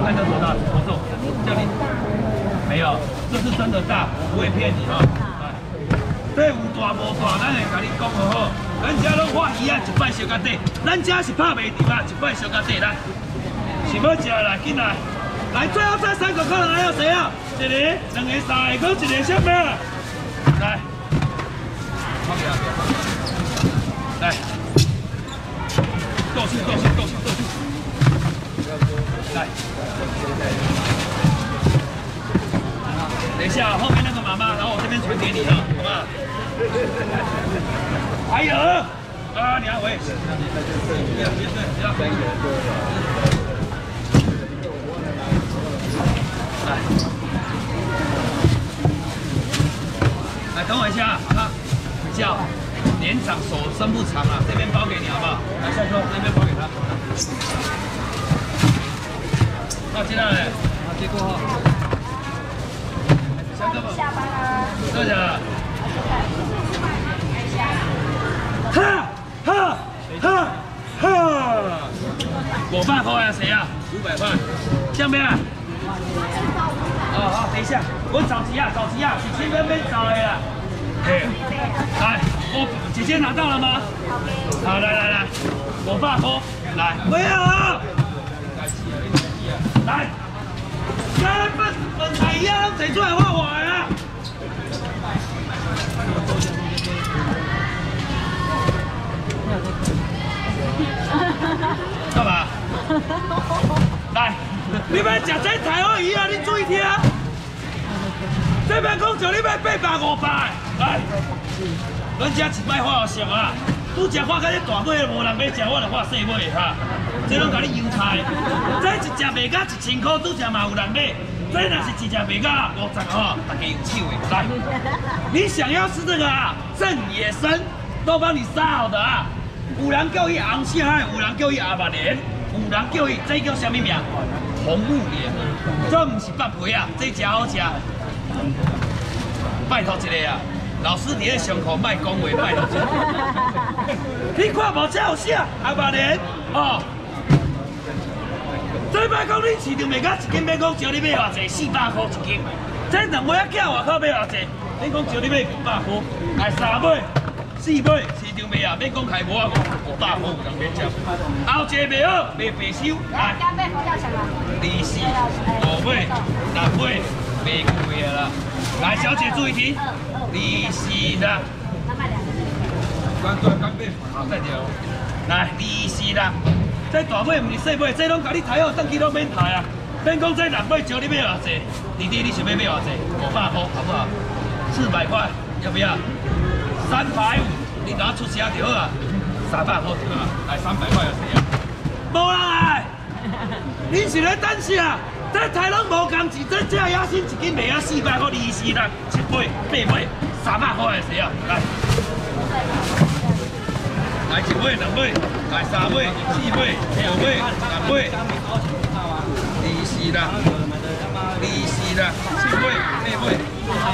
看这多大，多重？叫你没有，这是真的大，不会骗你哈。这有大无大，咱会甲你讲好好。咱遮拢画鱼啊，一摆烧到底。咱遮是拍袂住啊，一摆烧到底来。想要食来，进来。来，最后这3个客人还有谁啊？一个、2个、3个，搁一个什么？来，来，斗气。来，等一下，后面那个妈妈，然后我这边传给你了，好不好？还有啊，你要回。来，等我一下啊！叫连长手伸不长啊，这边包给你好不好？来，帅哥，这边包给他。那接下来，接过后，下班了，坐下了。500块啊，谁啊？500块，这边啊？好，等一下，我着急啊，是这边被找的啦。来，我姐姐拿到了吗？好，来，500块，来，没有啊。来，这本彩一样谁出来画我啊？干嘛？来，你们食这台湾鱼啊，你注意听。这边讲叫你要800、500，来，咱家一摆画熟啊，拄只画到这大尾无人买食，我就画细尾哈。这拢甲你油菜，这一只卖到1000块，拄只嘛有人买。这若是一只卖到50吼，大家有手的。来，你想要吃这个啊？正野生都帮你杀好的啊。有人叫伊红蟹海，有人叫伊阿白莲，有人叫伊这叫什么名？红木莲。这不是白皮啊，这真好吃。拜托一个啊，老师伫咧上课卖讲话，拜托一个。你看无这有啥阿白莲哦？这摆讲你市场卖到1斤，免讲招你买偌济，400块1斤。这2尾仔囝外口买偌济？你讲招你买500块，来3尾、4尾，市场卖啊，免讲开无啊，500块有人免接。后一个卖好，卖白收，来。24、5尾、6尾，卖贵啊啦。来，小姐注意听，24的。刚买，好再聊。来，24的。这大尾唔是细尾，这拢甲你抬好，等去拢免抬啊。免讲这6尾招你买偌济，弟弟你想要买偌济？500块好不好？400块要不要？350，你拿出车就好啊。300块就好啊。来300块有谁啊？无人来，你是咧等啥？这台拢无共钱，这只野心1斤卖啊400块，24人7尾8尾300块有谁啊？来。来1尾、2尾，来3尾、4尾、5尾、6尾，24啦，7尾、8尾。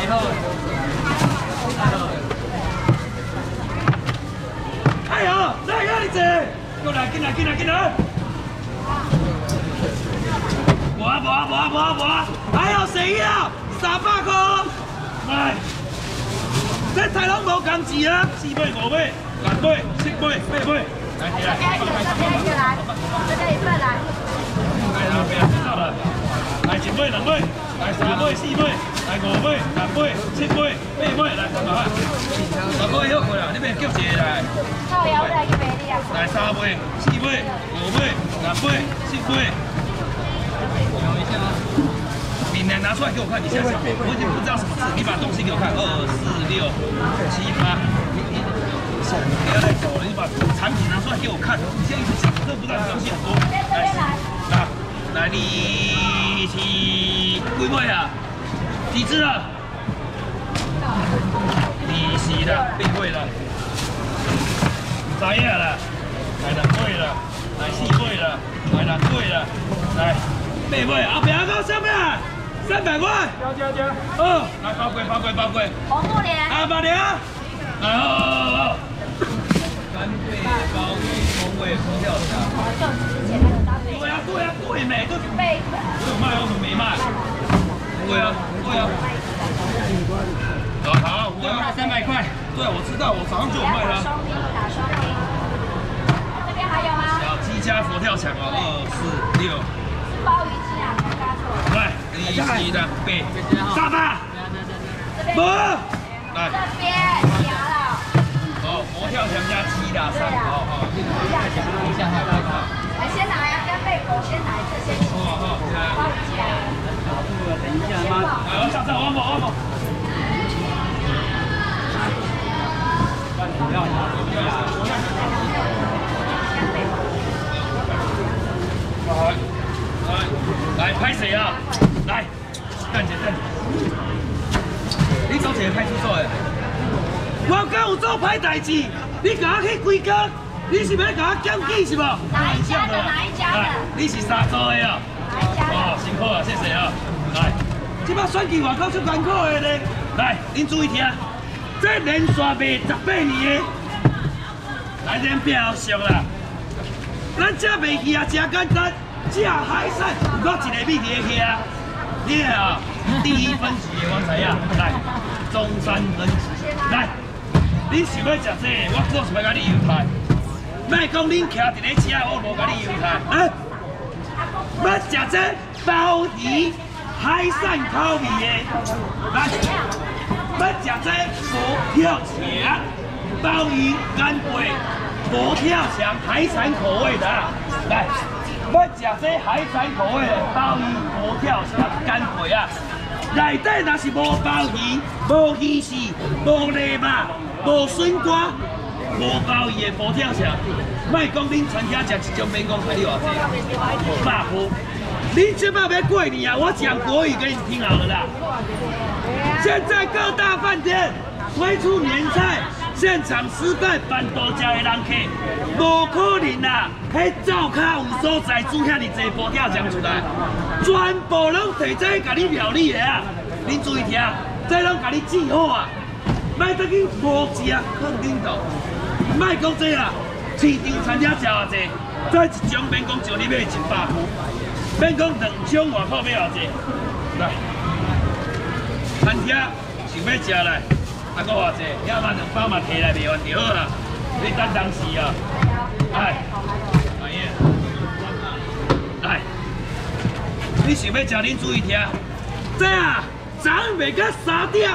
哎呦，再个你坐，过来，进来。我，还有谁要？300块，来，这台拢无共钱啊，4尾、5尾。6尾、7尾、8尾，来，这边来，这边一份来。来，不要知道了。来1尾、2尾，来3尾、4尾，来5尾、6尾、7尾、8尾，来300块。300块好过啦，你别叫一个来。靠腰来去卖你啊。来3尾、4尾、5尾、6尾、7尾。你拿出来给我看，你现在我已经不知道什么字，你把东西给我看，2、4、6、7、8。不要再走了，你把产品拿出来给我看。你现在一直讲，这不知道东西很多。来，你是几尾啊？几只了？24了，8尾了，3尾了，来2尾了，来4尾了，来6尾了，来8尾，后边个什么？300块。交。哦，来包柜。红木莲。阿爸娘。来好。干贝鲍鱼。 味佛跳墙。 就之前那个搭配。 对没？对。 贝。 我有卖，我怎么没卖？对啊。好，我要300块。对，我知道，我早上就有卖了。 打双拼。这边还有吗？ 小鸡加佛跳墙哦，2、4、6。 鲍鱼鸡啊，没有加错。 来，1、7的背，沙发。不。来。 这边夹了。 哦，佛跳墙加鸡的3，好。等一下， 来，先拿呀，跟贝果先来，这先。鲍鱼鸡来。 等一下吗？好，下次我摸。来，拍谁啊？来，站起。你走一个派出所的。我敢有做歹代志，你甲我去规工，你是要甲我检举是无？ 哪一家的？ 你是啥做的啊？哦，辛苦了，谢谢啊。来，即摆选举外口出艰苦的咧。来，恁注意听，这连续卖18年的，来恁表上啦。咱这卖去啊，真简单，这海产我一个米提去啊。你啊，第一分级的我知影，来，中山分级，来，你想要食这个，我就是要甲你犹太。莫讲恁徛伫咧车，我无甲你犹太。要食这鲍鱼海产烤味的，来，要食这佛跳墙鲍鱼干贝佛跳墙海产口味的，来，要食这海产口味的鲍鱼佛跳墙干贝啊，内底若是无鲍鱼、无鱼翅、无内肉、无笋干、无鲍鱼的佛跳墙，莫讲恁餐厅食一种免讲开你偌济，100块。恁即摆要过年啊，我讲国语给你听好了啦。现在各大饭店推出年菜，现场示范办多家的人客，无可能啦！迄灶卡有所在煮遐尼济佛跳墙出来，全部拢摕这甲你料理的啊！恁注意听，这拢甲你煮好啊，莫得去无食放顶头，莫讲这啦，市场餐厅食偌济，这一种免讲就你买100块。免讲2种外口要偌济，来，餐厅想要食来，还搁偌济，要嘛2包嘛摕来卖完就好啦。你等当时啊，来，你想要食，恁注意听，这啊，昨昏卖到3点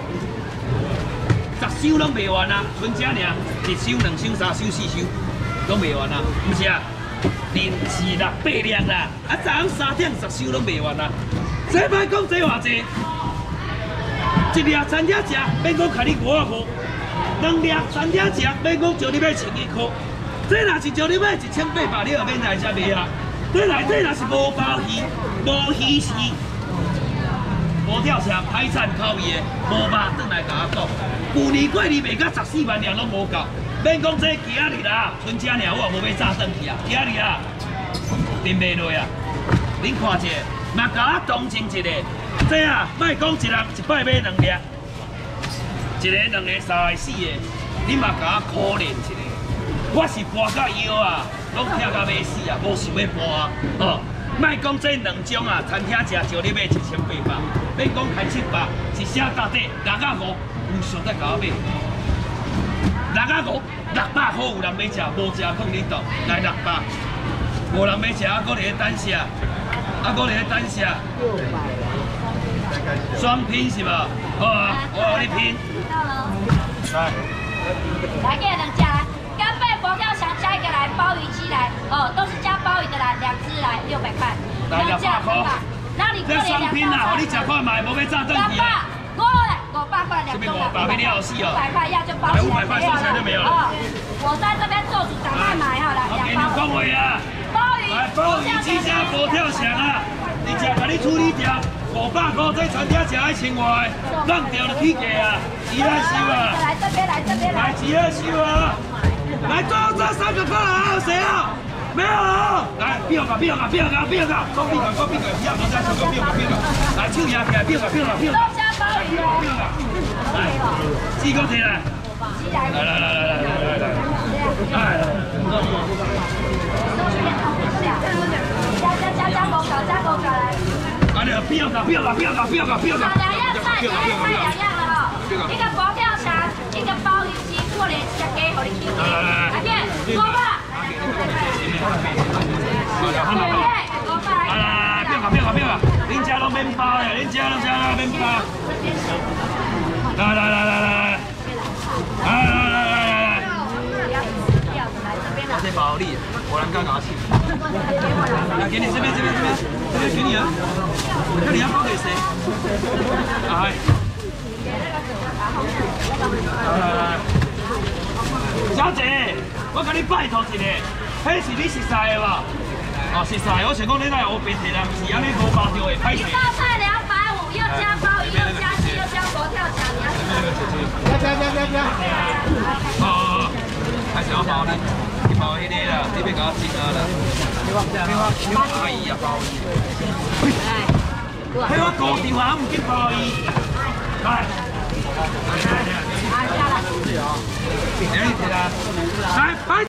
，10箱拢卖完啊，剩这尔，1箱、2箱、3箱、4箱，拢卖完啊，唔是啊？连4、6、8辆啦，啊，昨昏3点10箱拢卖完啦。这摆讲这偌济，一粒餐厅食免讲开你5块，2粒餐厅食免讲叫你买11块。这若是叫你买1800，你就免来这卖啊。这内底若是无鲍鱼、无鱼翅、无跳墙、海产烤味的，无肉，转来甲我讲。去年过年卖到14万辆拢无够。免讲这今日啦，剩这尔我也无要炸转去啊！今日啊，订袂落啊！恁看者，嘛甲我同情一下。这啊，莫讲一人1摆买2粒，一个、2个、3个、4个，你嘛甲我可怜一下。我是搬到腰啊，拢疼到要死啊，无想要搬啊！哦，莫讲这2种啊，餐厅食就你买1800，免讲开700，是写到底605，有想再甲我买。605，600块有人要食，无食放恁度，来600，无人要食，还搁伫咧等食，还搁伫咧等食。双拼是无？好啊，我互你拼。 到了。 来， 来给2家来，干贝佛跳墙加一个来，鲍鱼鸡来，哦，都是加鲍鱼的来，2只来600块。 来600块。 那你这双拼啦，互你食看卖，无要炸转去啊。 500块2种 500块你要死哦 ，500块要就包起来 ，500块收起来就没有了。 我在这边做主，赶快买好了，2包。 讲话啊！来，鲍鱼鸡加佛跳墙啊！你食，甲你处理掉，500块在餐厅食爱1000块，放掉就起价啊！钱来收啊！ 来这边，来这边， 来钱来收啊！来，最后这3个过来，还有谁啊？没有了。来，标个，标个，标个，标个，讲标个，讲标个，不要再说讲标个，标个。来，手压起来，标个，标个，标个。 都加鲍鱼哦。 来，4个摕来。 鸡来，加狗搞来。 啊，你不要搞！ 好，2样菜，2样了哈。一个佛跳墙，一个鲍鱼鸡，过年吃鸡，给你吃。来片，锅巴。 来，不要搞！恁家都免包的，恁家免包。来。我先包你，我能刚拿起。来，给你这边，给你啊。看你要包给谁？来。小姐，我跟你拜托一下，迄是你熟识的吧？哦，熟识，我想讲你来后边摕人，不是安尼无包着的，歹势。 一道菜250，又加鲍鱼，又加鸡，又加佛跳墙，你要什么？ 不要！ 哦，还是要包你包迄个啦，你别给我整啊啦。你阿姨啊包伊。迄我高调啊，唔见包伊。来。来，来，来。来，来。